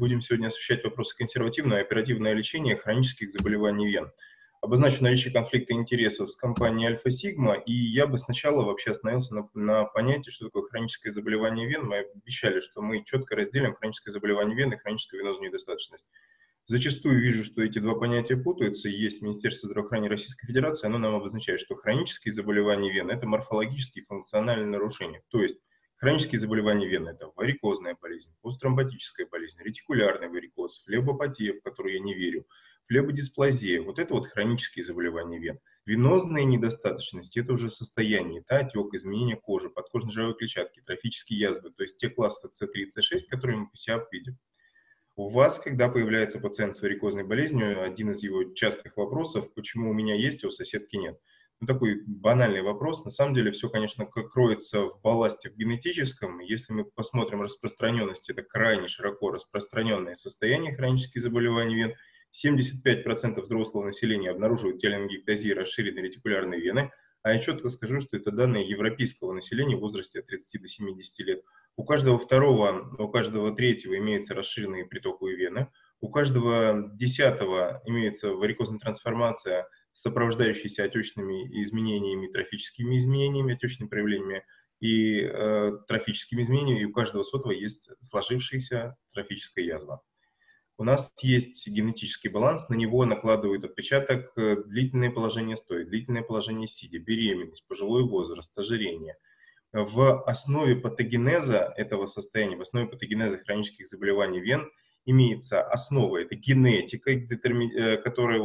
Будем сегодня освещать вопросы консервативного и оперативного лечения хронических заболеваний вен. Обозначу наличие конфликта интересов с компанией Альфа Сигма, и я бы сначала вообще остановился на понятии, что такое хроническое заболевание вен. Мы обещали, что мы четко разделим хроническое заболевание вен и хроническую венозную недостаточность. Зачастую вижу, что эти два понятия путаются. Есть Министерство здравоохранения Российской Федерации, оно нам обозначает, что хронические заболевания вен – это морфологические и функциональные нарушения. То есть хронические заболевания вен – это варикозная болезнь, посттромботическая болезнь, ретикулярный варикоз, флебопатия, в которую я не верю, флебодисплазия. Вот это вот хронические заболевания вен. Венозная недостаточность – это уже состояние, это отек, изменение кожи, подкожно-жировой клетчатки, трофические язвы, то есть те классы С3 и С6, которые мы по себе видим. У вас, когда появляется пациент с варикозной болезнью, один из его частых вопросов, почему у меня есть, а у соседки нет. Ну, такой банальный вопрос. На самом деле все, конечно, кроется в балласте в генетическом. Если мы посмотрим распространенность, это крайне широко распространенное состояние хронических заболеваний вен. 75% взрослого населения обнаруживают теленгектазии расширенной ретикулярной вены. А я четко скажу, что это данные европейского населения в возрасте от 30 до 70 лет. У каждого второго, у каждого третьего имеются расширенные притоковые вены, у каждого десятого имеется варикозная трансформация, сопровождающаяся отечными изменениями, трофическими изменениями, отечными проявлениями и трофическими изменениями, и у каждого сотого есть сложившаяся трофическая язва. У нас есть генетический баланс, на него накладывают отпечаток длительное положение стоя, длительное положение сидя, беременность, пожилой возраст, ожирение. В основе патогенеза этого состояния, в основе патогенеза хронических заболеваний вен имеется основа, это генетика, которая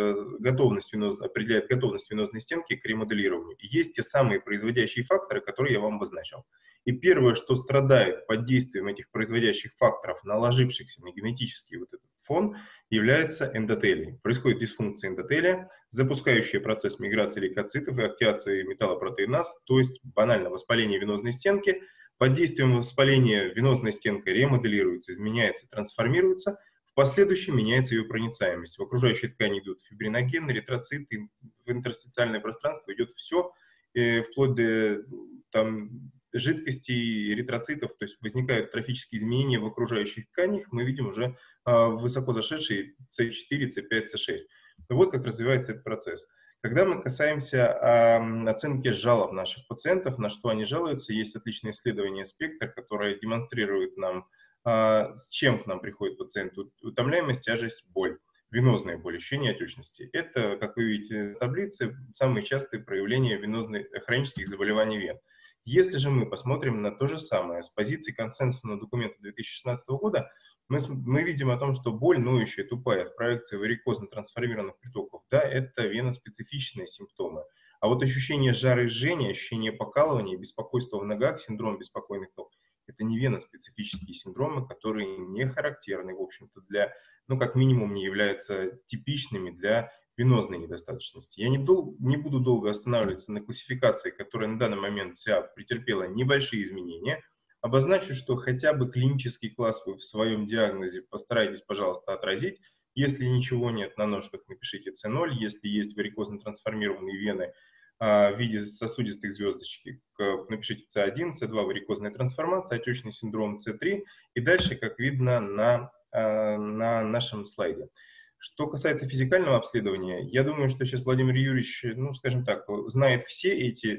определяет готовность венозной стенки к ремоделированию. И есть те самые производящие факторы, которые я вам обозначил. И первое, что страдает под действием этих производящих факторов, наложившихся на генетический вот этот фон, является эндотелий. Происходит дисфункция эндотелия, запускающая процесс миграции лейкоцитов и активации металлопротеиназ, то есть банально воспаление венозной стенки. Под действием воспаления венозная стенка ремоделируется, изменяется, трансформируется. В последующем меняется ее проницаемость. В окружающей ткани идут фибриногены, эритроциты, в интерстициальное пространство идет все, вплоть до жидкостей, эритроцитов, то есть возникают трофические изменения в окружающих тканях, мы видим уже высоко зашедшие С4, С5, С6. Вот как развивается этот процесс. Когда мы касаемся оценки жалоб наших пациентов, на что они жалуются, есть отличное исследование «Спектр», которое демонстрирует нам, с чем к нам приходит пациент. Утомляемость, тяжесть, боль, венозная боль, ощущение отечности. Это, как вы видите на таблице, самые частые проявления хронических заболеваний вен. Если же мы посмотрим на то же самое с позиции консенсусного документа 2016 года, мы видим о том, что боль ноющая, тупая в проекции варикозно-трансформированных притоков, да, это веноспецифичные симптомы. А вот ощущение жара и жжения, ощущение покалывания, беспокойства в ногах, синдром беспокойных ног, это не веноспецифические синдромы, которые не характерны, в общем-то, как минимум, не являются типичными для венозной недостаточности. Я не буду долго останавливаться на классификации, которая на данный момент вся претерпела небольшие изменения. Обозначу, что хотя бы клинический класс вы в своем диагнозе постарайтесь, пожалуйста, отразить. Если ничего нет на ножках, напишите С0. Если есть варикозно-трансформированные вены в виде сосудистых звездочек, напишите С1, С2 варикозная трансформация, отечный синдром С3. И дальше, как видно на нашем слайде. Что касается физикального обследования, я думаю, что сейчас Владимир Юрьевич, скажем так, знает все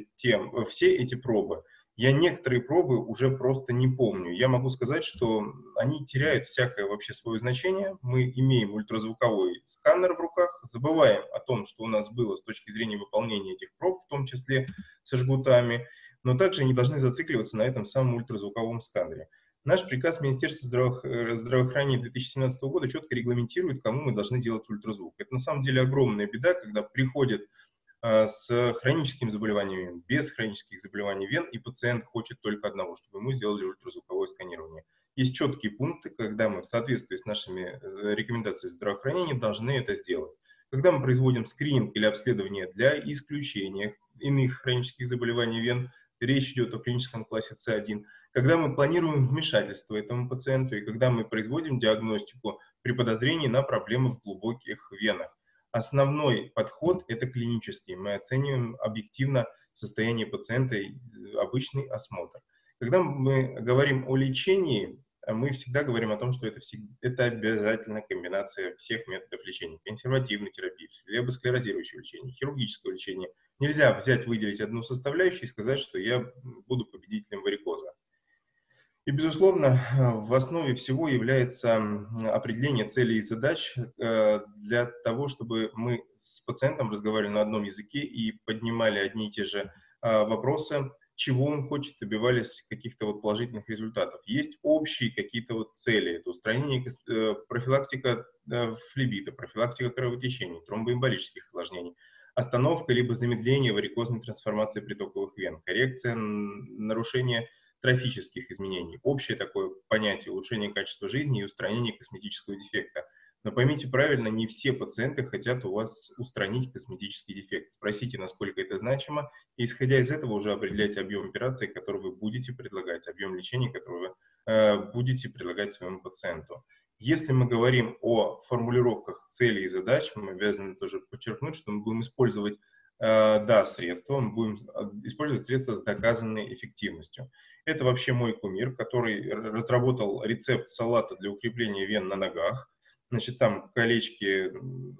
эти пробы. Я некоторые пробы уже просто не помню. Я могу сказать, что они теряют всякое вообще свое значение. Мы имеем ультразвуковой сканер в руках, забываем о том, что у нас было с точки зрения выполнения этих проб, в том числе со жгутами, но также не должны зацикливаться на этом самом ультразвуковом сканере. Наш приказ Министерства здравоохранения 2017 года четко регламентирует, кому мы должны делать ультразвук. Это на самом деле огромная беда, когда приходят с хроническим заболеванием, без хронических заболеваний вен, и пациент хочет только одного, чтобы ему сделали ультразвуковое сканирование. Есть четкие пункты, когда мы в соответствии с нашими рекомендациями здравоохранения должны это сделать. Когда мы производим скрининг или обследование для исключения иных хронических заболеваний вен, речь идет о клиническом классе С1, когда мы планируем вмешательство этому пациенту и когда мы производим диагностику при подозрении на проблемы в глубоких венах. Основной подход – это клинический. Мы оцениваем объективно состояние пациента и обычный осмотр. Когда мы говорим о лечении мы всегда говорим о том, что это обязательно комбинация всех методов лечения. Консервативной терапии, флебосклерозирующего лечения, хирургического лечения. Нельзя взять, выделить одну составляющую и сказать, что я буду победителем варикоза. И, безусловно, в основе всего является определение целей и задач для того, чтобы мы с пациентом разговаривали на одном языке и поднимали одни и те же вопросы, чего он хочет, добивались каких-то вот положительных результатов. Есть общие какие-то вот цели. Это устранение, профилактика флебита, профилактика кровотечений, тромбоэмболических осложнений, остановка либо замедление варикозной трансформации притоковых вен, коррекция нарушения трофических изменений. Общее такое понятие улучшения качества жизни и устранения косметического дефекта. Но поймите правильно, не все пациенты хотят у вас устранить косметический дефект. Спросите, насколько это значимо, и исходя из этого уже определяйте объем операции, который вы будете предлагать, объем лечения, который вы будете предлагать своему пациенту. Если мы говорим о формулировках целей и задач, мы обязаны тоже подчеркнуть, что мы будем использовать средства, мы будем использовать средства с доказанной эффективностью. Это вообще мой кумир, который разработал рецепт салата для укрепления вен на ногах. Значит, там колечки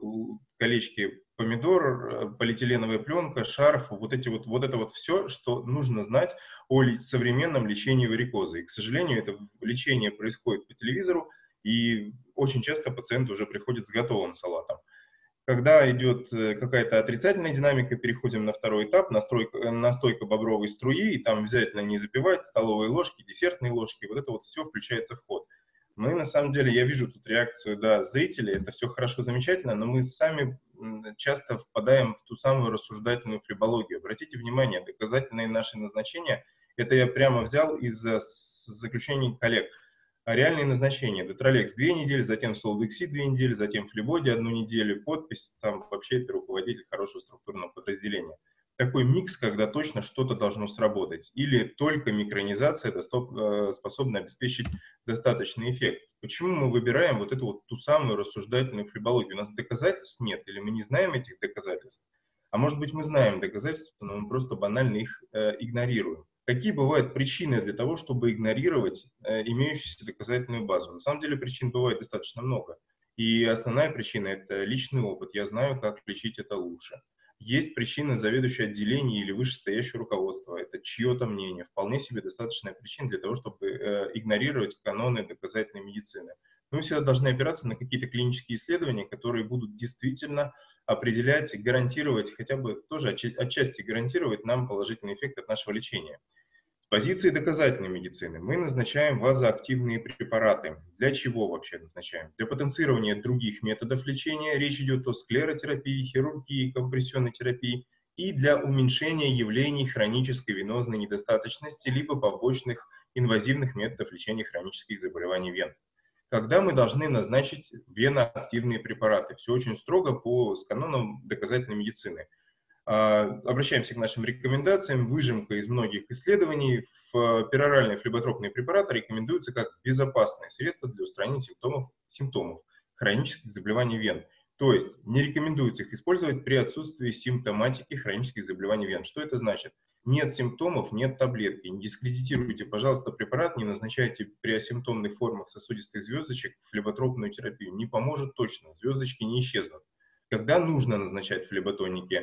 помидор, полиэтиленовая пленка, шарф, вот это вот все, что нужно знать о современном лечении варикоза. И, к сожалению, это лечение происходит по телевизору, и очень часто пациенты уже приходят с готовым салатом. Когда идет какая-то отрицательная динамика, переходим на второй этап, настойка бобровой струи, и там обязательно не запивать столовые ложки, десертные ложки, вот это вот все включается в ход. Мы, на самом деле, я вижу тут реакцию, да, зрителей, это все хорошо, замечательно, но мы сами часто впадаем в ту самую рассуждательную флебологию. Обратите внимание, доказательные наши назначения, это я прямо взял из заключений коллег. Реальные назначения: Детролекс 2 недели, затем Солдексид 2 недели, затем Флебоди 1 неделю, подпись, там вообще это руководитель хорошего структурного подразделения. Такой микс, когда точно что-то должно сработать. Или только микронизация способна обеспечить достаточный эффект. Почему мы выбираем вот эту вот ту самую рассуждательную флебологию? У нас доказательств нет, или мы не знаем этих доказательств? А может быть, мы знаем доказательства, но мы просто банально их игнорируем. Какие бывают причины для того, чтобы игнорировать имеющуюся доказательную базу? На самом деле причин бывает достаточно много. И основная причина – это личный опыт. Я знаю, как лечить это лучше. Есть причины заведующего отделения или вышестоящего руководства. Это чье-то мнение. Вполне себе достаточная причина для того, чтобы игнорировать каноны доказательной медицины. Мы всегда должны опираться на какие-то клинические исследования, которые будут действительно определять, гарантировать, хотя бы тоже отчасти гарантировать нам положительный эффект от нашего лечения. С позиции доказательной медицины мы назначаем вазоактивные препараты. Для чего вообще назначаем? Для потенцирования других методов лечения. Речь идет о склеротерапии, хирургии, компрессионной терапии. И для уменьшения явлений хронической венозной недостаточности либо побочных инвазивных методов лечения хронических заболеваний вен. Когда мы должны назначить веноактивные препараты? Все очень строго с канонам доказательной медицины. Обращаемся к нашим рекомендациям. Выжимка из многих исследований. Пероральные флеботропные препараты рекомендуются как безопасное средство для устранения симптомов хронических заболеваний вен. То есть не рекомендуется их использовать при отсутствии симптоматики хронических заболеваний вен. Что это значит? Нет симптомов, нет таблетки. Не дискредитируйте, пожалуйста, препарат, не назначайте при асимптомных формах сосудистых звездочек флеботропную терапию. Не поможет точно, звездочки не исчезнут. Когда нужно назначать флеботоники,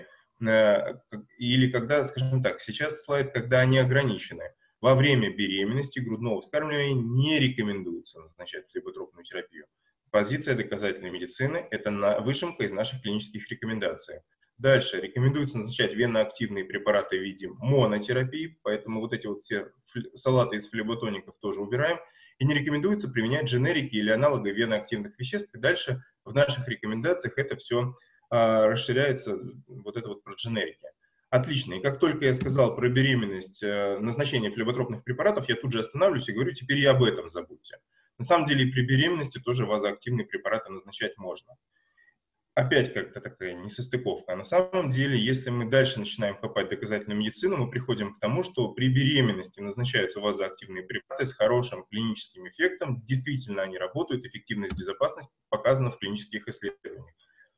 или когда, скажем так, сейчас слайд, когда они ограничены. Во время беременности, грудного вскармливания не рекомендуется назначать флеботропную терапию. Позиция доказательной медицины – это выжимка из наших клинических рекомендаций. Дальше рекомендуется назначать венноактивные препараты в виде монотерапии, поэтому вот эти вот все салаты из флеботоников тоже убираем. И не рекомендуется применять дженерики или аналоги венноактивных веществ. И дальше в наших рекомендациях это все расширяется, вот это вот про дженерики. Отлично. И как только я сказал про беременность, назначение флеботропных препаратов, я тут же останавливаюсь и говорю: теперь и об этом забудьте. На самом деле и при беременности тоже вазоактивные препараты назначать можно. Опять как-то такая несостыковка. А на самом деле, если мы дальше начинаем копать в доказательную медицину, мы приходим к тому, что при беременности назначаются вазоактивные препараты с хорошим клиническим эффектом. Действительно, они работают, эффективность, безопасность показана в клинических исследованиях.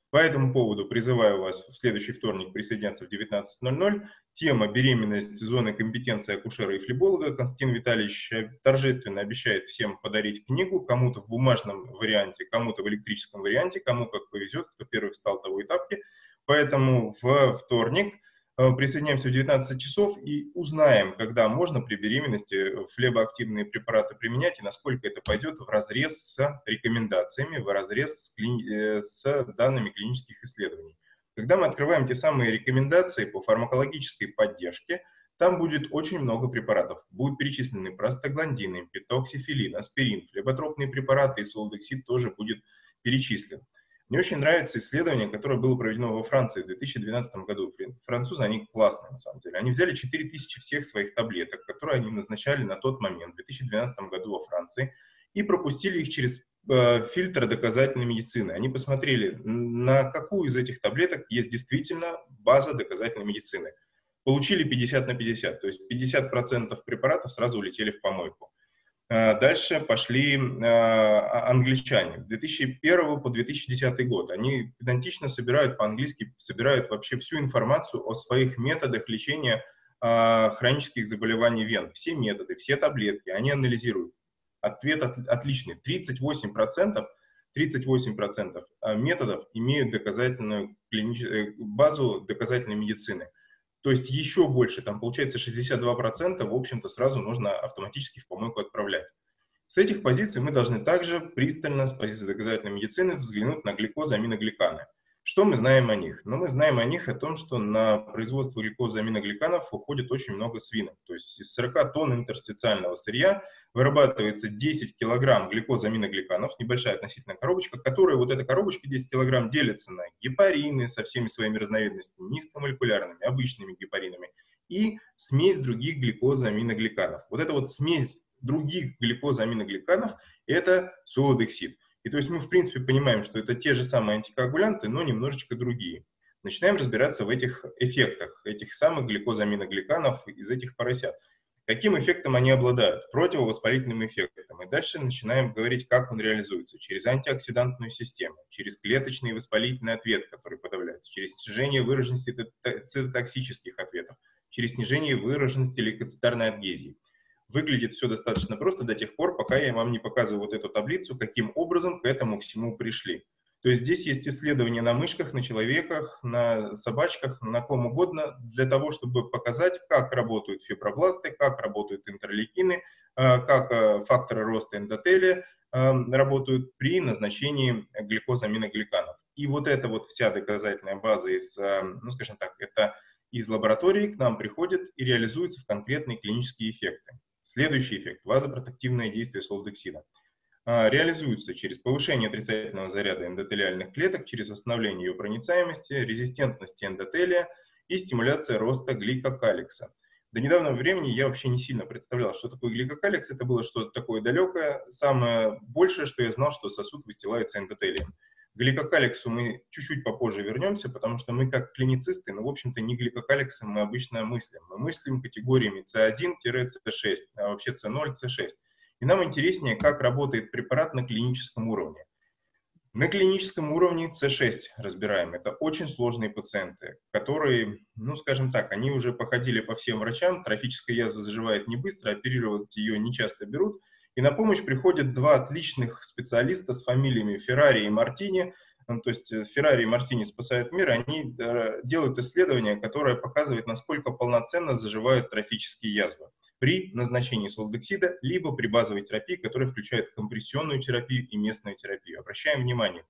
По этому поводу призываю вас в следующий вторник присоединяться в 19:00. Тема «Беременность. Зоны компетенции акушера и флеболога». Константин Витальевич торжественно обещает всем подарить книгу, кому-то в бумажном варианте, кому-то в электрическом варианте, кому как повезет, кто первый встал, того и тапки. Поэтому в вторник присоединяемся в 19 часов и узнаем, когда можно при беременности флебоактивные препараты применять и насколько это пойдет вразрез с рекомендациями, вразрез с данными клинических исследований. Когда мы открываем те самые рекомендации по фармакологической поддержке, там будет очень много препаратов. Будут перечислены простагландины, петоксифилин, аспирин, флеботропные препараты и солодексид тоже будет перечислен. Мне очень нравится исследование, которое было проведено во Франции в 2012 году. Французы, они классные, на самом деле. Они взяли 4000 всех своих таблеток, которые они назначали на тот момент, в 2012 году во Франции, и пропустили их через фильтр доказательной медицины. Они посмотрели, на какую из этих таблеток есть действительно база доказательной медицины. Получили 50 на 50, то есть 50% препаратов сразу улетели в помойку. Дальше пошли англичане. С 2001 по 2010 год. Они педантично собирают по-английски, собирают вообще всю информацию о своих методах лечения хронических заболеваний вен. Все методы, все таблетки, они анализируют. Ответ отличный. 38% методов имеют доказательную базу доказательной медицины. То есть еще больше, там получается 62%, в общем-то, сразу нужно автоматически в помойку отправлять. С этих позиций мы должны также пристально, с позиции доказательной медицины, взглянуть на гликозаминогликаны. Что мы знаем о них? Ну, мы знаем о них о том, что на производство гликозаминогликанов уходит очень много свинок. То есть из 40 тонн интерстициального сырья вырабатывается 10 килограмм гликозаминогликанов, небольшая относительно коробочка, которая, вот эта коробочка 10 килограмм, делится на гепарины со всеми своими разновидностями, низкомолекулярными, обычными гепаринами и смесь других гликозаминогликанов. Вот эта вот смесь других гликозаминогликанов – это солодексид. И то есть мы, в принципе, понимаем, что это те же самые антикоагулянты, но немножечко другие. Начинаем разбираться в этих эффектах, этих самых гликозаминогликанов из этих поросят. Каким эффектом они обладают? Противовоспалительным эффектом. И дальше начинаем говорить, как он реализуется. Через антиоксидантную систему, через клеточный воспалительный ответ, который подавляется, через снижение выраженности цитотоксических ответов, через снижение выраженности лейкоцитарной адгезии. Выглядит все достаточно просто до тех пор, пока я вам не показываю вот эту таблицу, каким образом к этому всему пришли. То есть здесь есть исследования на мышках, на человеках, на собачках, на ком угодно, для того, чтобы показать, как работают фибробласты, как работают интерлейкины, как факторы роста эндотелия работают при назначении гликозаминогликанов. И вот эта вот вся доказательная база из, ну скажем так, это из лаборатории к нам приходит и реализуется в конкретные клинические эффекты. Следующий эффект – вазопротективное действие солодексида. Реализуется через повышение отрицательного заряда эндотелиальных клеток, через восстановление ее проницаемости, резистентности эндотелия и стимуляция роста гликокаликса. До недавнего времени я вообще не сильно представлял, что такое гликокаликс. Это было что-то такое далекое. Самое большее, что я знал, что сосуд выстилается эндотелием. К гликокаликсу мы чуть-чуть попозже вернемся, потому что мы как клиницисты, ну, в общем-то, не гликокаликсом мы обычно мыслим. Мы мыслим категориями C1-C6, а вообще C0, C6. И нам интереснее, как работает препарат на клиническом уровне. На клиническом уровне C6 разбираем. Это очень сложные пациенты, которые, ну, скажем так, они уже походили по всем врачам, трофическая язва заживает не быстро, оперировать ее не часто берут. И на помощь приходят два отличных специалиста с фамилиями Феррари и Мартини. Ну, то есть Феррари и Мартини спасают мир. Они делают исследование, которое показывает, насколько полноценно заживают трофические язвы при назначении солодексида, либо при базовой терапии, которая включает компрессионную терапию и местную терапию. Обращаем внимание,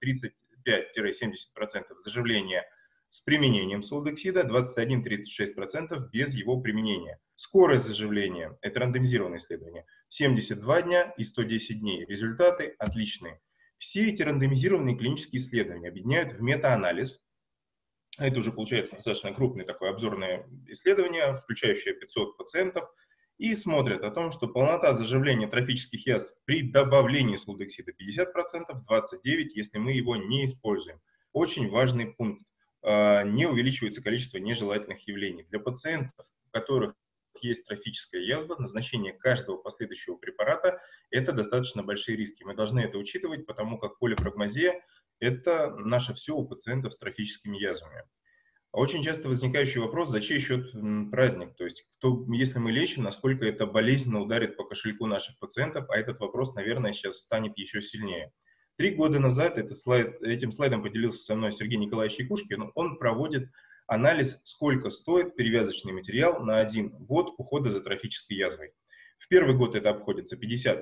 35-70% заживления с применением солодексида, 21-36% без его применения. Скорость заживления – это рандомизированное исследование. 72 дня и 110 дней. Результаты отличные. Все эти рандомизированные клинические исследования объединяют в метаанализ. Это уже получается достаточно крупное такое обзорное исследование, включающее 500 пациентов, и смотрят о том, что полнота заживления трофических язв при добавлении солодексида 50%, 29%, если мы его не используем. Очень важный пункт. Не увеличивается количество нежелательных явлений. Для пациентов, у которых есть трофическая язва, назначение каждого последующего препарата – это достаточно большие риски. Мы должны это учитывать, потому как полипрагмазия Это наше все у пациентов с трофическими язвами. Очень часто возникающий вопрос, за чей счет праздник? То есть, если мы лечим, насколько это болезненно ударит по кошельку наших пациентов, а этот вопрос, наверное, сейчас встанет еще сильнее. 3 года назад этим слайдом поделился со мной Сергей Николаевич Якушкин. Он проводит анализ, сколько стоит перевязочный материал на 1 год ухода за трофической язвой. В первый год это обходится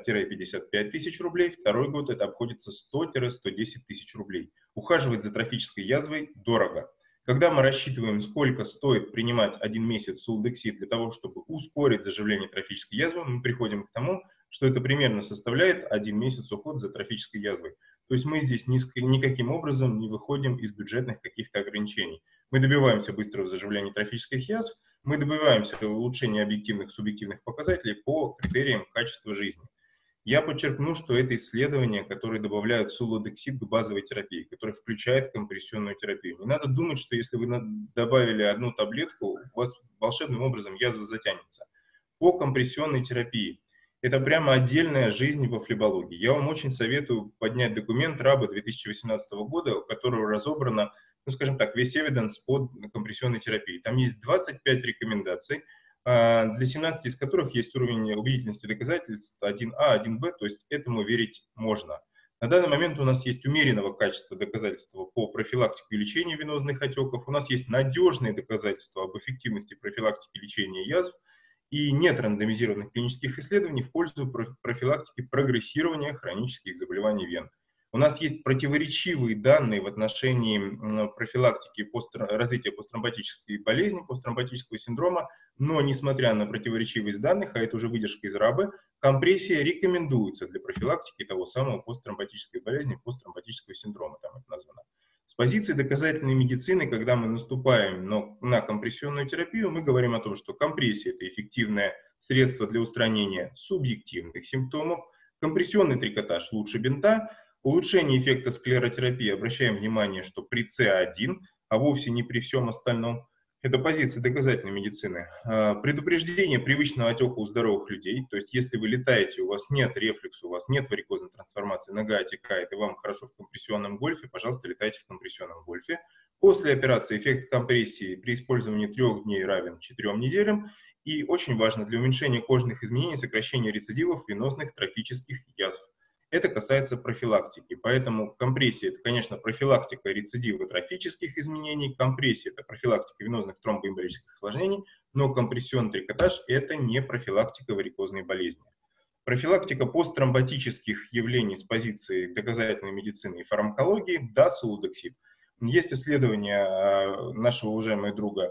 50-55 тысяч рублей, второй год это обходится 100-110 тысяч рублей. Ухаживать за трофической язвой дорого. Когда мы рассчитываем, сколько стоит принимать 1 месяц сулдексид для того, чтобы ускорить заживление трофической язвы, мы приходим к тому, что это примерно составляет 1 месяц ухода за трофической язвой. То есть мы здесь никаким образом не выходим из бюджетных каких-то ограничений. Мы добиваемся быстрого заживления трофических язв, мы добиваемся улучшения объективных и субъективных показателей по критериям качества жизни. Я подчеркну, что это исследования, которые добавляют сулодексид к базовой терапии, которая включает компрессионную терапию. Не надо думать, что если вы добавили 1 таблетку, у вас волшебным образом язва затянется. По компрессионной терапии это прямо отдельная жизнь во флебологии. Я вам очень советую поднять документ РАБа 2018 года, у которого разобрано, ну, скажем так, весь эвиденс по компрессионной терапии. Там есть 25 рекомендаций, для 17 из которых есть уровень убедительности доказательств 1А, 1Б, то есть этому верить можно. На данный момент у нас есть умеренного качества доказательства по профилактике и лечению венозных отеков, у нас есть надежные доказательства об эффективности профилактики и лечения язв, и нет рандомизированных клинических исследований в пользу профилактики прогрессирования хронических заболеваний вен. У нас есть противоречивые данные в отношении профилактики развития посттромботической болезни, посттромботического синдрома, но несмотря на противоречивость данных, а это уже выдержка из РАБы, компрессия рекомендуется для профилактики того самого посттромботической болезни, посттромботического синдрома, там это названо. С позиции доказательной медицины, когда мы наступаем на компрессионную терапию, мы говорим о том, что компрессия – это эффективное средство для устранения субъективных симптомов, компрессионный трикотаж лучше бинта, улучшение эффекта склеротерапии, обращаем внимание, что при С1, а вовсе не при всем остальном. Это позиция доказательной медицины. Предупреждение привычного отека у здоровых людей, то есть если вы летаете, у вас нет рефлюкса, у вас нет варикозной трансформации, нога отекает, и вам хорошо в компрессионном гольфе, пожалуйста, летайте в компрессионном гольфе. После операции эффект компрессии при использовании 3 дней равен 4 неделям. И очень важно для уменьшения кожных изменений, сокращения рецидивов венозных трофических язв. Это касается профилактики, поэтому компрессия – это, конечно, профилактика рецидива трофических изменений, компрессия – это профилактика венозных тромбоэмболических осложнений, но компрессионный трикотаж – это не профилактика варикозной болезни. Профилактика посттромботических явлений с позиции доказательной медицины и фармакологии – да, сулудексид. Есть исследование нашего уважаемого друга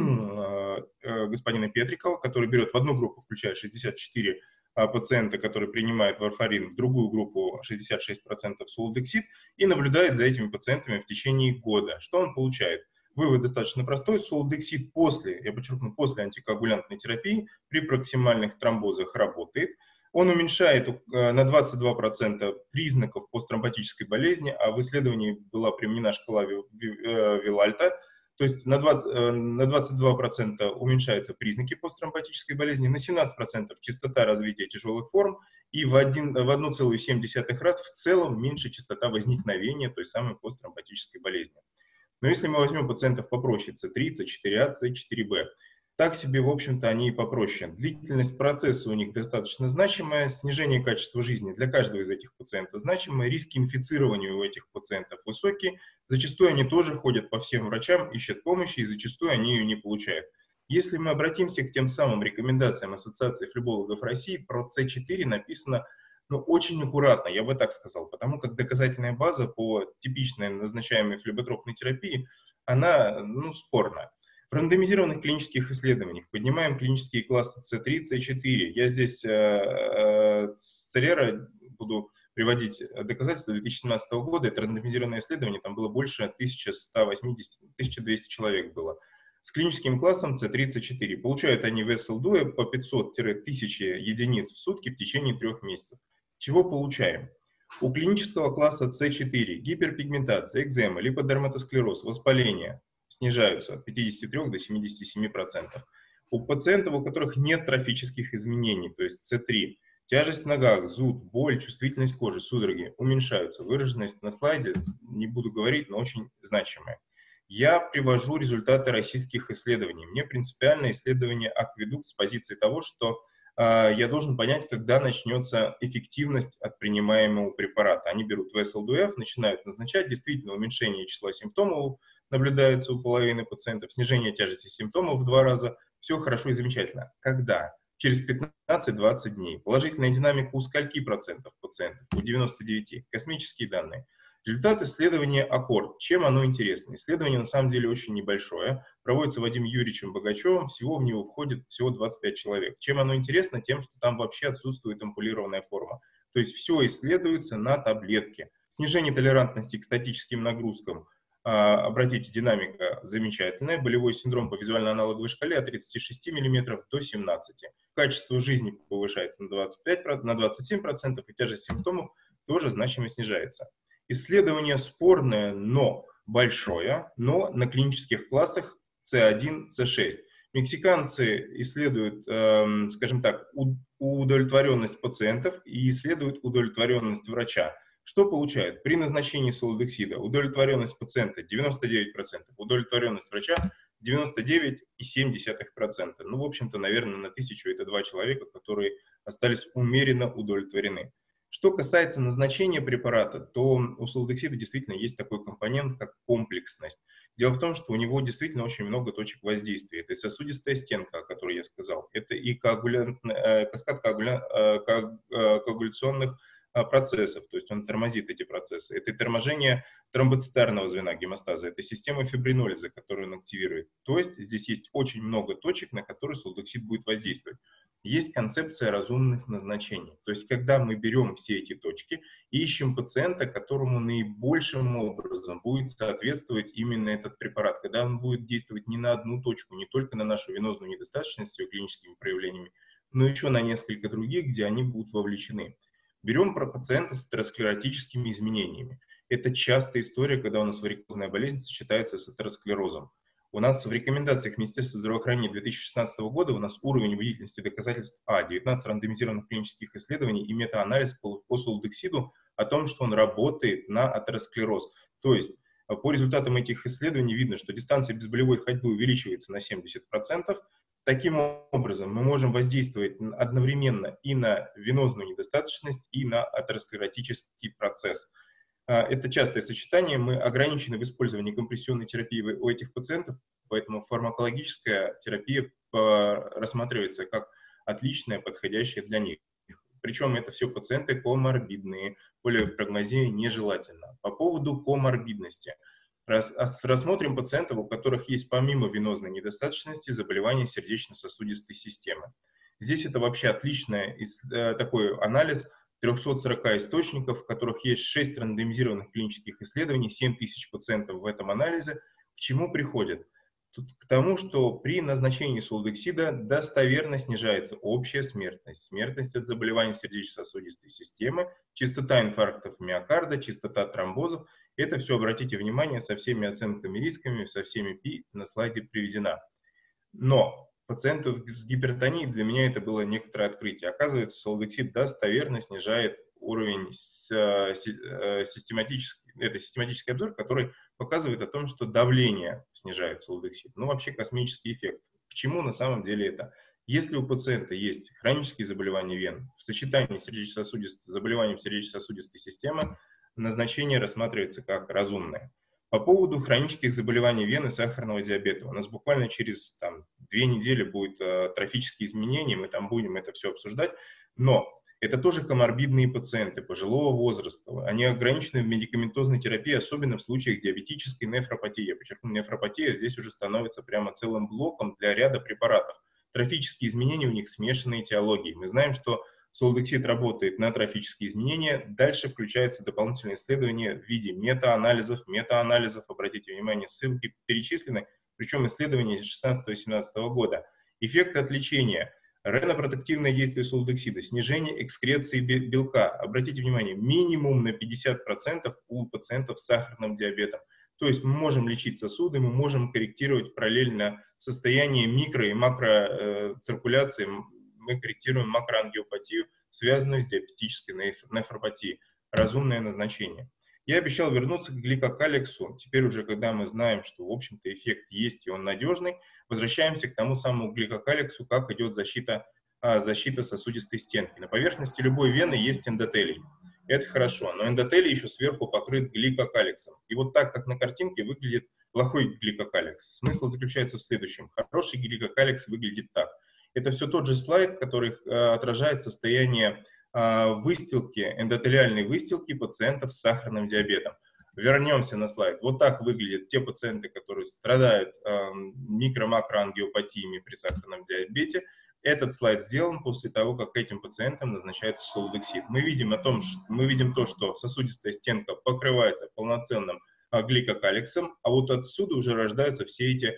господина Петрикова, который берет в одну группу, включая 64 пациента, которые принимают варфарин, в другую группу 66% сулудексид, и наблюдает за этими пациентами в течение года. Что он получает? Вывод достаточно простой. Сулудексид после, я подчеркну, после антикоагулянтной терапии при проксимальных тромбозах работает. Он уменьшает на 22% признаков посттромботической болезни, а в исследовании была применена шкала Вилальта. То есть на 22% уменьшаются признаки посттромботической болезни, на 17% частота развития тяжелых форм и в 1,7 раз в целом меньше частота возникновения той самой посттромботической болезни. Но если мы возьмем пациентов попроще, С3, С4А, С4Б, так себе, в общем-то, они и попроще. Длительность процесса у них достаточно значимая, снижение качества жизни для каждого из этих пациентов значимое, риски инфицирования у этих пациентов высокие, зачастую они тоже ходят по всем врачам, ищут помощи, и зачастую они ее не получают. Если мы обратимся к тем самым рекомендациям Ассоциации флебологов России, про С4 написано очень аккуратно, я бы так сказал, потому как доказательная база по типичной назначаемой флеботропной терапии, она спорная. В рандомизированных клинических исследованиях поднимаем клинические классы С3, С4. Я здесь с Церера буду приводить доказательства 2017 года. Это рандомизированное исследование, там было больше 1180-1200 человек было. С клиническим классом С3, С4. Получают они в СЛД по 500-1000 единиц в сутки в течение 3 месяцев. Чего получаем? У клинического класса С4 гиперпигментация, экзема, липодерматосклероз, воспаление снижаются от 53 до 77%. У пациентов, у которых нет трофических изменений, то есть С3, Тяжесть в ногах, зуд, боль, чувствительность кожи, судороги уменьшаются. Выраженность на слайде, не буду говорить, но очень значимая. Я привожу результаты российских исследований. Мне принципиально исследование Акведукт с позиции того, что я должен понять, когда начнется эффективность от принимаемого препарата. Они берут ВСЛДФ, начинают назначать, действительно уменьшение числа симптомов наблюдается у половины пациентов, снижение тяжести симптомов в 2 раза, все хорошо и замечательно. Когда? Через 15-20 дней. Положительная динамика у скольки процентов пациентов? У 99. Космические данные. Результат исследования АККОРД. Чем оно интересно? Исследование на самом деле очень небольшое. Проводится Вадимом Юрьевичем Богачевым. Всего в него входит всего 25 человек. Чем оно интересно? Тем, что там вообще отсутствует ампулированная форма. То есть все исследуется на таблетке. Снижение толерантности к статическим нагрузкам. Обратите, динамика замечательная. Болевой синдром по визуально-аналоговой шкале от 36 мм до 17. Качество жизни повышается на 25, на 27%, и тяжесть симптомов тоже значимо снижается. Исследование спорное, но большое, но на клинических классах C1, C6. Мексиканцы исследуют, скажем так, удовлетворенность пациентов и исследуют удовлетворенность врача. Что получает? При назначении солодексида удовлетворенность пациента 99%, удовлетворенность врача 99,7%. Ну, в общем-то, наверное, на 1000 это 2 человека, которые остались умеренно удовлетворены. Что касается назначения препарата, то у солодексида действительно есть такой компонент, как комплексность. Дело в том, что у него действительно очень много точек воздействия. Это и сосудистая стенка, о которой я сказал, это и каскад коагуляционных процессов, то есть он тормозит эти процессы. Это и торможение тромбоцитарного звена гемостаза, это система фибринолиза, которую он активирует. То есть здесь есть очень много точек, на которые солодексид будет воздействовать. Есть концепция разумных назначений. То есть когда мы берем все эти точки и ищем пациента, которому наибольшим образом будет соответствовать именно этот препарат, когда он будет действовать не на одну точку, не только на нашу венозную недостаточность с ее клиническими проявлениями, но еще на несколько других, где они будут вовлечены. Берем про пациента с атеросклеротическими изменениями. Это частая история, когда у нас варикозная болезнь сочетается с атеросклерозом. У нас в рекомендациях Министерства здравоохранения 2016 года у нас уровень убедительности доказательств 19 рандомизированных клинических исследований и метаанализ по солодексиду о том, что он работает на атеросклероз. То есть по результатам этих исследований видно, что дистанция безболевой ходьбы увеличивается на 70%. Таким образом, мы можем воздействовать одновременно и на венозную недостаточность, и на атеросклеротический процесс. Это частое сочетание, мы ограничены в использовании компрессионной терапии у этих пациентов, поэтому фармакологическая терапия рассматривается как отличная, подходящая для них. Причем это все пациенты коморбидные, полипрогнозия нежелательна. По поводу коморбидности. Рассмотрим пациентов, у которых есть помимо венозной недостаточности заболевания сердечно-сосудистой системы. Здесь это вообще отличный такой анализ 340 источников, в которых есть 6 рандомизированных клинических исследований, 7000 пациентов в этом анализе. К чему приходят? К тому, что при назначении солодексида достоверно снижается общая смертность, смертность от заболеваний сердечно-сосудистой системы, частота инфарктов миокарда, частота тромбозов. Это все, обратите внимание, со всеми оценками рисками, со всеми ПИ на слайде приведена. Но пациентов с гипертонией для меня это было некоторое открытие. Оказывается, солодексид достоверно снижает уровень систематический, это систематический обзор, который показывает о том, что давление снижает солодексид. Ну, вообще космический эффект. К чему на самом деле это? Если у пациента есть хронические заболевания вен в сочетании с заболеванием сердечно-сосудистой системы, назначение рассматривается как разумное. По поводу хронических заболеваний вен и сахарного диабета. У нас буквально через 2 недели будут трофические изменения, мы там будем это все обсуждать, но это тоже коморбидные пациенты пожилого возраста. Они ограничены в медикаментозной терапии, особенно в случаях диабетической нефропатии. Я подчеркну, нефропатия здесь уже становится прямо целым блоком для ряда препаратов. Трофические изменения у них смешанные этиологии. Мы знаем, что солодексид работает на трофические изменения. Дальше включается дополнительное исследование в виде метаанализов. Обратите внимание, ссылки перечислены, причем исследования 2016-2017 года. Эффекты от лечения. Ренопротективное действие солодексида, снижение экскреции белка. Обратите внимание, минимум на 50% у пациентов с сахарным диабетом. То есть мы можем лечить сосуды, мы можем корректировать параллельно состояние микро- и макроциркуляции, мы корректируем макроангиопатию связанную с диабетической нефропатией. Разумное назначение. Я обещал вернуться к гликокаликсу. Теперь уже, когда мы знаем, что, в общем-то, эффект есть и он надежный, возвращаемся к тому самому гликокаликсу, как идет защита сосудистой стенки. На поверхности любой вены есть эндотелий. Это хорошо, но эндотелий еще сверху покрыт гликокаликсом. И вот так, как на картинке, выглядит плохой гликокаликс. Смысл заключается в следующем. Хороший гликокаликс выглядит так. Это все тот же слайд, который отражает состояние выстилки, эндотелиальной выстилки пациентов с сахарным диабетом. Вернемся на слайд. Вот так выглядят те пациенты, которые страдают микро-макроангиопатиями при сахарном диабете. Этот слайд сделан после того, как этим пациентам назначается солудексид. Мы видим то, что сосудистая стенка покрывается полноценным гликокаликсом, а вот отсюда уже рождаются все эти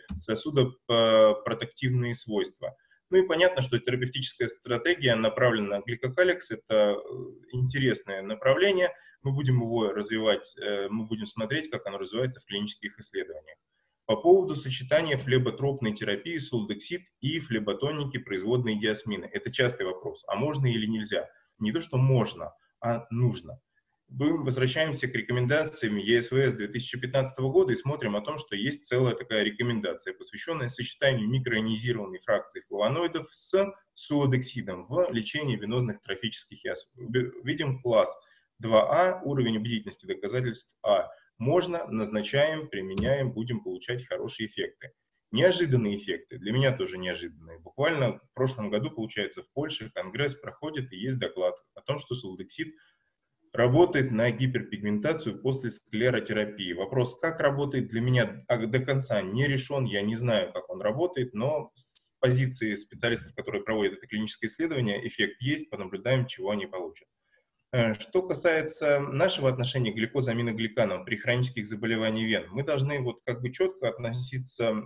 сосудопротективные свойства. Ну и понятно, что терапевтическая стратегия направлена на гликокаликс. Это интересное направление. Мы будем его развивать, мы будем смотреть, как оно развивается в клинических исследованиях. По поводу сочетания флеботропной терапии солудексид и флеботоники производной диасмины. Это частый вопрос. А можно или нельзя? Не то, что можно, а нужно. Мы возвращаемся к рекомендациям ЕСВС 2015 года и смотрим о том, что есть целая такая рекомендация, посвященная сочетанию микроионизированной фракции флавоноидов с солудексидом в лечении венозных трофических язв. Видим класс 2А, уровень убедительности доказательств А. Можно, назначаем, применяем, будем получать хорошие эффекты. Неожиданные эффекты, для меня тоже неожиданные. Буквально в прошлом году, получается, в Польше конгресс проходит и есть доклад о том, что солудексид работает на гиперпигментацию после склеротерапии. Вопрос, как работает, для меня до конца не решен. Я не знаю, как он работает, но с позиции специалистов, которые проводят это клиническое исследование, эффект есть, понаблюдаем, чего они получат. Что касается нашего отношения к глюкозаминогликанам при хронических заболеваниях вен, мы должны вот как бы четко относиться,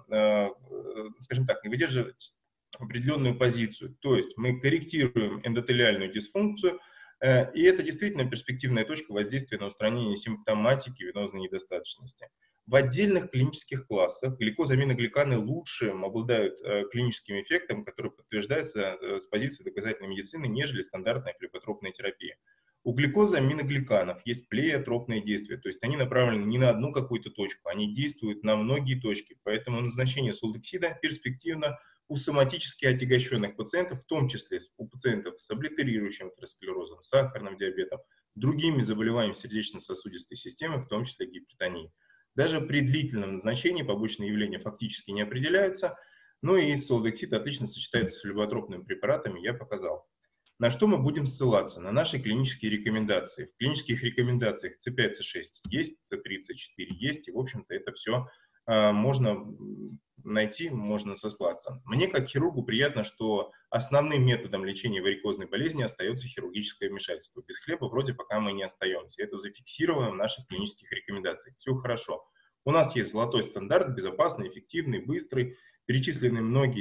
скажем так, не выдерживать определенную позицию. То есть мы корректируем эндотелиальную дисфункцию, и это действительно перспективная точка воздействия на устранение симптоматики венозной недостаточности. В отдельных клинических классах гликозаминогликаны лучше обладают клиническим эффектом, который подтверждается с позиции доказательной медицины, нежели стандартная флеботропная терапия. У гликозаминогликанов есть плеотропное действие, то есть они направлены не на одну какую-то точку, они действуют на многие точки, поэтому назначение солудексида перспективно у соматически отягощенных пациентов, в том числе у пациентов с облитерирующим атеросклерозом, сахарным диабетом, другими заболеваниями сердечно-сосудистой системы, в том числе гипертонией. Даже при длительном назначении побочные явления фактически не определяются, но и солудексид отлично сочетается с флеботропными препаратами, я показал. На что мы будем ссылаться? На наши клинические рекомендации. В клинических рекомендациях C5, C6 есть, C3, C4 есть, и, в общем-то, это все можно найти, можно сослаться. Мне, как хирургу, приятно, что основным методом лечения варикозной болезни остается хирургическое вмешательство. Без хлеба вроде пока мы не остаемся. Это зафиксировано в наших клинических рекомендациях. Все хорошо. У нас есть золотой стандарт, безопасный, эффективный, быстрый. Перечислены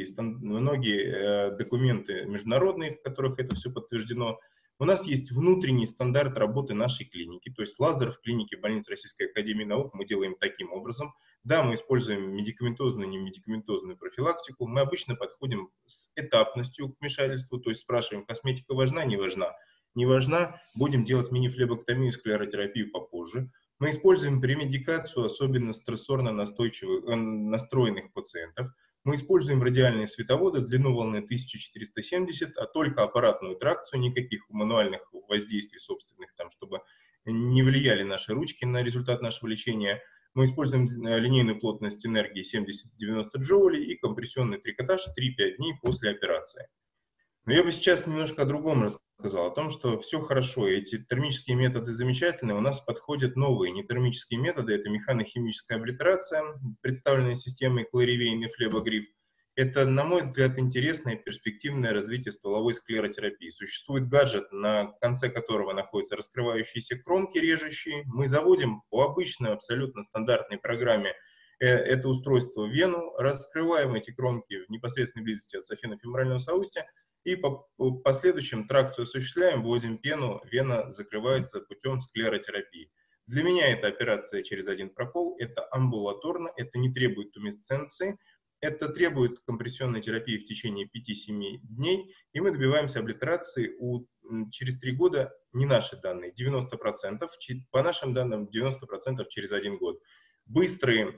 многие документы международные, в которых это все подтверждено. У нас есть внутренний стандарт работы нашей клиники, то есть лазер в клинике больницы Российской академии наук мы делаем таким образом. Да, мы используем медикаментозную и немедикаментозную профилактику. Мы обычно подходим с этапностью к вмешательству, то есть спрашиваем, косметика важна, не важна. Не важна, будем делать мини-флебоктомию, склеротерапию попозже. Мы используем премедикацию, особенно стрессорно настроенных пациентов. Мы используем радиальные световоды, длину волны 1470, а только аппаратную тракцию, никаких мануальных воздействий собственных, там, чтобы не влияли наши ручки на результат нашего лечения. Мы используем линейную плотность энергии 70-90 джоулей и компрессионный трикотаж 3-5 дней после операции. Но я бы сейчас немножко о другом рассказал, о том, что все хорошо, эти термические методы замечательные, у нас подходят новые нетермические методы, это механохимическая облитерация, представленная системой Кларивейн и флебогриф. Это, на мой взгляд, интересное перспективное развитие стволовой склеротерапии. Существует гаджет, на конце которого находятся раскрывающиеся кромки режущие. Мы заводим по обычной, абсолютно стандартной программе это устройство в вену, раскрываем эти кромки в непосредственной близости от сафинофеморального соустья, и по последующим тракцию осуществляем, вводим пену, вена закрывается путем склеротерапии. Для меня это операция через один прокол, это амбулаторно, это не требует тумесценции, Это требует компрессионной терапии в течение 5-7 дней, и мы добиваемся облитерации через 3 года, не наши данные, 90%, по нашим данным 90% через 1 год. Быстрый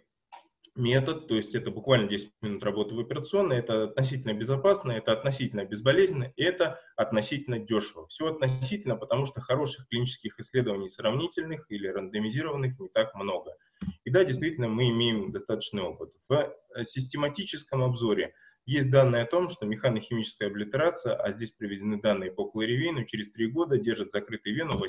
метод, то есть это буквально 10 минут работы в операционной, это относительно безопасно, это относительно безболезненно, и это относительно дешево. Все относительно, потому что хороших клинических исследований сравнительных или рандомизированных не так много. И да, действительно, мы имеем достаточный опыт. В систематическом обзоре есть данные о том, что механохимическая облитерация, а здесь приведены данные по клоривейну, через 3 года держит закрытой вену в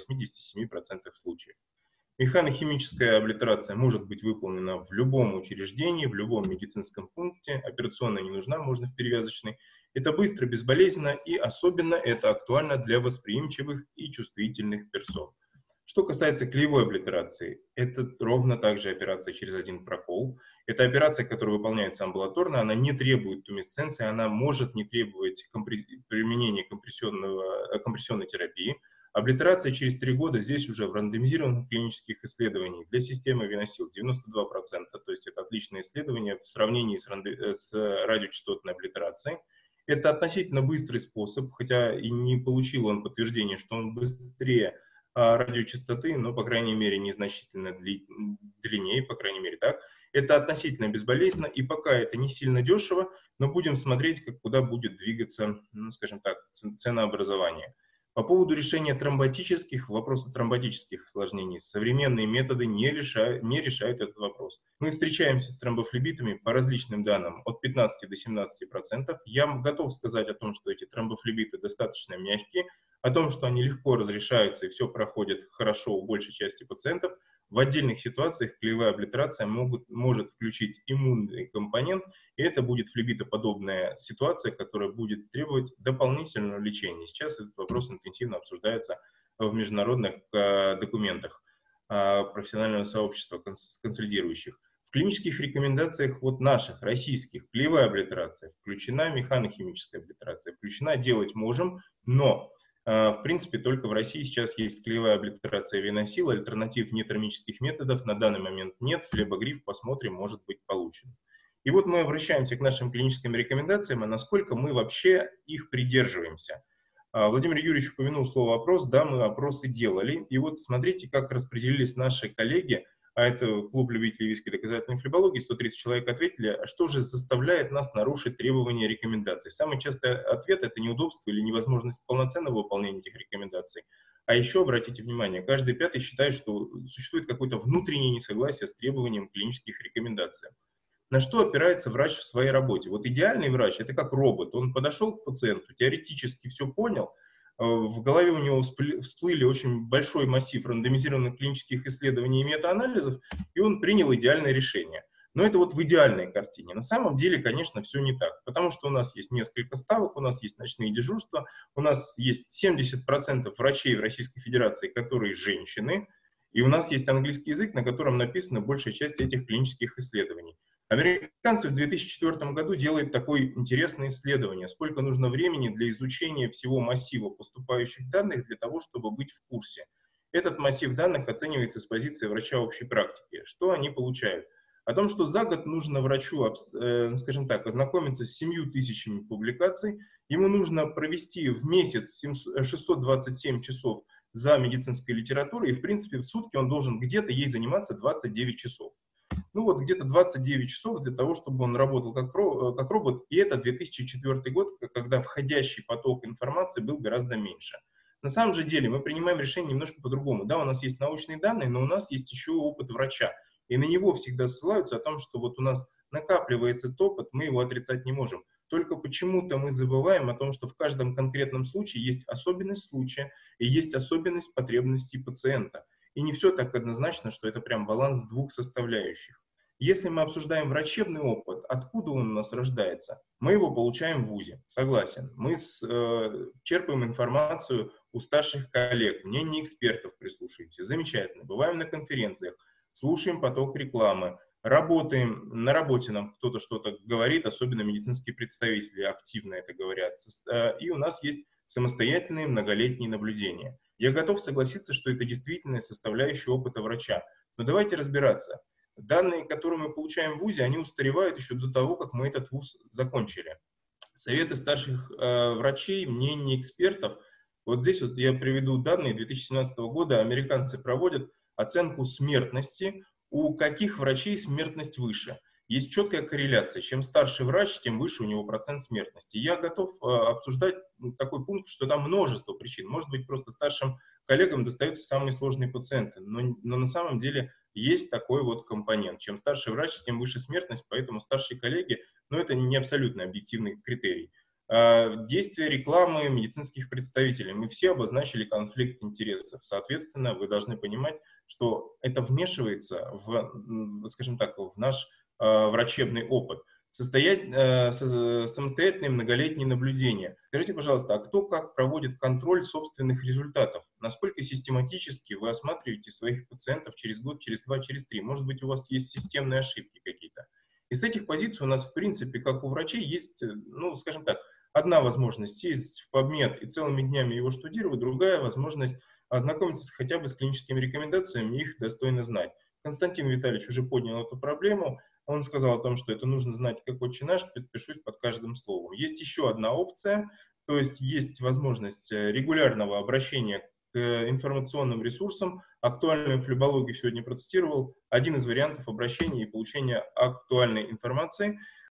87% случаев. Механохимическая облитерация может быть выполнена в любом учреждении, в любом медицинском пункте. Операционная не нужна, можно в перевязочной. Это быстро, безболезненно, и особенно это актуально для восприимчивых и чувствительных персон. Что касается клеевой облитерации, это ровно так же операция через один прокол. Это операция, которая выполняется амбулаторно, она не требует тумесценции, она может не требовать применения компрессионной терапии. Облитерация через 3 года здесь уже в рандомизированных клинических исследованиях для системы Виносил 92%, то есть это отличное исследование в сравнении с радиочастотной облитерацией. Это относительно быстрый способ, хотя и не получил он подтверждения, что он быстрее радиочастоты, но, по крайней мере, незначительно длиннее, по крайней мере, так. Это относительно безболезненно, и пока это не сильно дешево, но будем смотреть, куда будет двигаться, ну, скажем так, ценообразование. По поводу решения вопроса тромботических осложнений, современные методы не решают этот вопрос. Мы встречаемся с тромбофлебитами по различным данным от 15 до 17%. Я готов сказать о том, что эти тромбофлебиты достаточно мягкие, о том, что они легко разрешаются и все проходит хорошо у большей части пациентов. В отдельных ситуациях клеевая облитерация может включить иммунный компонент, и это будет флебитоподобная ситуация, которая будет требовать дополнительного лечения. Сейчас этот вопрос интенсивно обсуждается в международных документах профессионального сообщества консолидирующих. В клинических рекомендациях наших, российских, клеевая облитерация включена, механохимическая облитерация включена, делать можем, но в принципе, только в России сейчас есть клеевая облитерация Виносил, альтернатив нетермических методов на данный момент нет, флебогриф, посмотрим, может быть получен. И вот мы обращаемся к нашим клиническим рекомендациям, а насколько мы вообще их придерживаемся. Владимир Юрьевич упомянул слово «опрос», да, мы опросы делали, и вот смотрите, как распределились наши коллеги, а это клуб любителей виски доказательной флебологии, 130 человек ответили, а что же заставляет нас нарушить требования рекомендаций? Самый частый ответ – это неудобство или невозможность полноценного выполнения этих рекомендаций. А еще, обратите внимание, каждый пятый считает, что существует какое-то внутреннее несогласие с требованием клинических рекомендаций. На что опирается врач в своей работе? Вот идеальный врач – это как робот. Он подошел к пациенту, теоретически все понял, в голове у него всплыли очень большой массив рандомизированных клинических исследований и метаанализов, и он принял идеальное решение. Но это вот в идеальной картине. На самом деле, конечно, все не так, потому что у нас есть несколько ставок, у нас есть ночные дежурства, у нас есть 70% врачей в Российской Федерации, которые женщины, и у нас есть английский язык, на котором написана большая часть этих клинических исследований. Американцы в 2004 году делают такое интересное исследование, сколько нужно времени для изучения всего массива поступающих данных для того, чтобы быть в курсе. Этот массив данных оценивается с позиции врача общей практики. Что они получают? О том, что за год нужно врачу, скажем так, ознакомиться с 7000 публикаций, ему нужно провести в месяц 627 часов за медицинской литературой, и в принципе в сутки он должен где-то ей заниматься 29 часов. Ну вот где-то 29 часов для того, чтобы он работал как робот, и это 2004 год, когда входящий поток информации был гораздо меньше. На самом же деле мы принимаем решение немножко по-другому. Да, у нас есть научные данные, но у нас есть еще опыт врача, и на него всегда ссылаются о том, что вот у нас накапливается этот опыт, мы его отрицать не можем. Только почему-то мы забываем о том, что в каждом конкретном случае есть особенность случая и есть особенность потребностей пациента. И не все так однозначно, что это прям баланс двух составляющих. Если мы обсуждаем врачебный опыт, откуда он у нас рождается? Мы его получаем в ВУЗе, согласен. Мы черпаем информацию у старших коллег, мнение экспертов прислушиваемся, замечательно. Бываем на конференциях, слушаем поток рекламы, работаем, на работе нам кто-то что-то говорит, особенно медицинские представители активно это говорят. И у нас есть самостоятельные многолетние наблюдения. Я готов согласиться, что это действительно составляющая опыта врача. Но давайте разбираться. Данные, которые мы получаем в ВУЗе, они устаревают еще до того, как мы этот ВУЗ закончили. Советы старших врачей, мнения экспертов. Вот здесь вот я приведу данные 2017 года. Американцы проводят оценку смертности. У каких врачей смертность выше? Есть четкая корреляция. Чем старше врач, тем выше у него процент смертности. Я готов обсуждать такой пункт, что там множество причин. Может быть, просто старшим коллегам достаются самые сложные пациенты. Но на самом деле есть такой вот компонент. Чем старше врач, тем выше смертность, поэтому старшие коллеги, но это не абсолютно объективный критерий. Действия рекламы медицинских представителей. Мы все обозначили конфликт интересов. Соответственно, вы должны понимать, что это вмешивается в, скажем так, в наш врачебный опыт. Самостоятельные многолетние наблюдения. Скажите, пожалуйста, а кто как проводит контроль собственных результатов? Насколько систематически вы осматриваете своих пациентов через год, через два, через три? Может быть, у вас есть системные ошибки какие-то? И с этих позиций у нас, в принципе, как у врачей, есть, ну, скажем так, одна возможность сесть в PubMed и целыми днями его штудировать, другая возможность ознакомиться хотя бы с клиническими рекомендациями, их достойно знать. Константин Витальевич уже поднял эту проблему. Он сказал о том, что это нужно знать как «Отче наш», подпишусь под каждым словом. Есть еще одна опция, то есть есть возможность регулярного обращения к информационным ресурсам. Актуальную флебологию сегодня процитировал. Один из вариантов обращения и получения актуальной информации.